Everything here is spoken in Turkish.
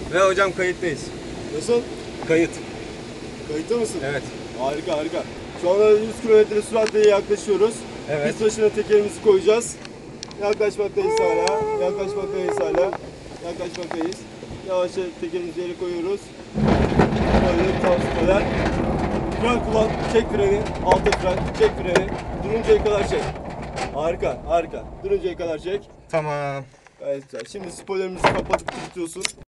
Ve hocam kayıttayız. Nasıl? Kayıt. Kayıtta mısın? Evet. Harika harika. Şu anda 100 km süratle yaklaşıyoruz. Evet. Pist başına tekerimizi koyacağız. Yaklaşmaktayız hala. Yaklaşmaktayız hala. Yaklaşmaktayız. Yavaşça tekerimizi yere koyuyoruz. Böyle tavsiyeler. Fren kullan, çek freni, alta fren, çek freni. Duruncaya kadar çek. Harika, harika. Duruncaya kadar çek. Tamam. Gayet güzel. Şimdi spoilerimizi kapatıp tutuyorsun.